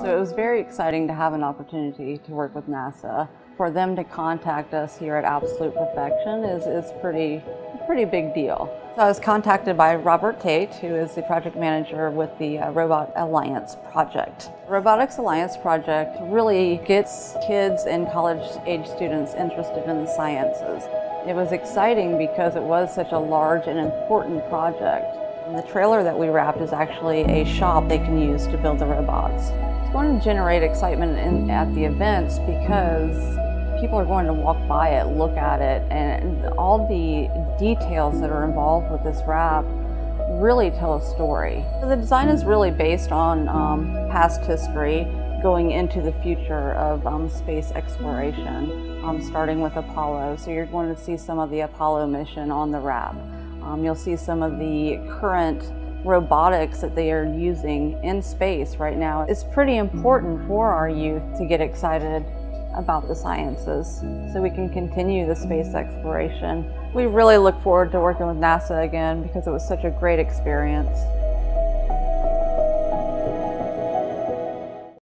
So it was very exciting to have an opportunity to work with NASA. For them to contact us here at Absolute Perfection is pretty big deal. So I was contacted by Robert Tate, who is the project manager with the Robot Alliance project. Robotics Alliance project really gets kids and college-age students interested in the sciences. It was exciting because it was such a large and important project. And the trailer that we wrapped is actually a shop they can use to build the robots. It's going to generate excitement at the events because people are going to walk by it, look at it, and all the details that are involved with this wrap really tell a story. So the design is really based on past history going into the future of space exploration, starting with Apollo. So you're going to see some of the Apollo mission on the wrap. You'll see some of the current robotics that they are using in space right now. It's pretty important for our youth to get excited about the sciences so we can continue the space exploration. We really look forward to working with NASA again because it was such a great experience.